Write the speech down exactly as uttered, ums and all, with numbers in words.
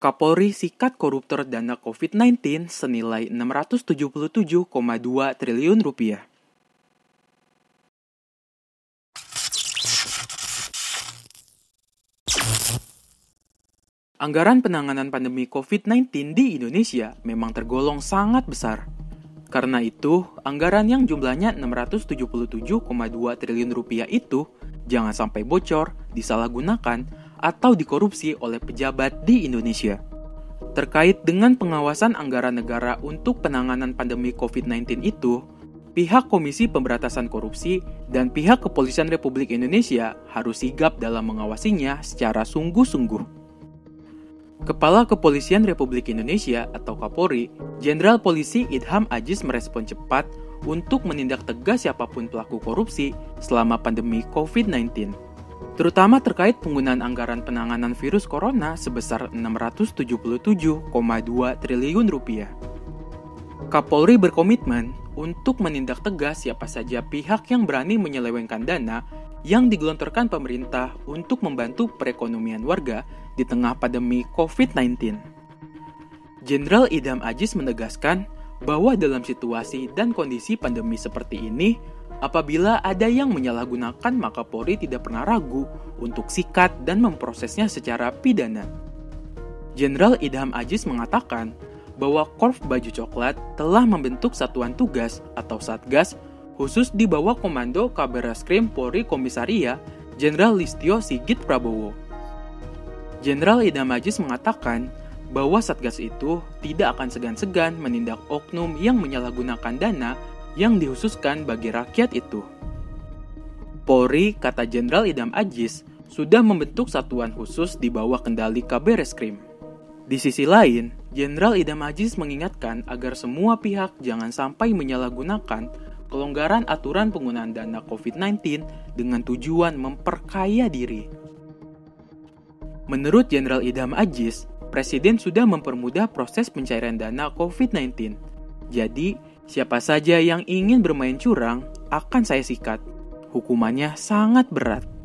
Kapolri sikat koruptor dana covid sembilan belas senilai enam ratus tujuh puluh tujuh koma dua triliun rupiah. Anggaran penanganan pandemi covid sembilan belas di Indonesia memang tergolong sangat besar. Karena itu, anggaran yang jumlahnya enam ratus tujuh puluh tujuh koma dua triliun rupiah itu jangan sampai bocor, disalahgunakan, atau dikorupsi oleh pejabat di Indonesia. Terkait dengan pengawasan anggaran negara untuk penanganan pandemi covid sembilan belas itu, pihak Komisi Pemberantasan Korupsi dan pihak Kepolisian Republik Indonesia harus sigap dalam mengawasinya secara sungguh-sungguh. Kepala Kepolisian Republik Indonesia atau Kapolri, Jenderal Polisi Idham Aziz merespon cepat untuk menindak tegas siapapun pelaku korupsi selama pandemi covid sembilan belas, terutama terkait penggunaan anggaran penanganan virus corona sebesar enam ratus tujuh puluh tujuh koma dua triliun rupiah. Kapolri berkomitmen untuk menindak tegas siapa saja pihak yang berani menyelewengkan dana yang digelontorkan pemerintah untuk membantu perekonomian warga di tengah pandemi covid sembilan belas. Jenderal Idham Aziz menegaskan bahwa dalam situasi dan kondisi pandemi seperti ini, apabila ada yang menyalahgunakan maka Polri tidak pernah ragu untuk sikat dan memprosesnya secara pidana. Jenderal Idham Aziz mengatakan bahwa Korps Baju Coklat telah membentuk satuan tugas atau Satgas khusus di bawah Komando Kabareskrim Polri Komisaria Jenderal Listio Sigit Prabowo. Jenderal Idham Aziz mengatakan bahwa Satgas itu tidak akan segan-segan menindak oknum yang menyalahgunakan dana yang dikhususkan bagi rakyat itu. Polri, kata Jenderal Idham Aziz, sudah membentuk satuan khusus di bawah kendali Kabareskrim. Di sisi lain, Jenderal Idham Aziz mengingatkan agar semua pihak jangan sampai menyalahgunakan kelonggaran aturan penggunaan dana covid sembilan belas dengan tujuan memperkaya diri. Menurut Jenderal Idham Aziz, Presiden sudah mempermudah proses pencairan dana covid sembilan belas. Jadi, siapa saja yang ingin bermain curang akan saya sikat. Hukumannya sangat berat.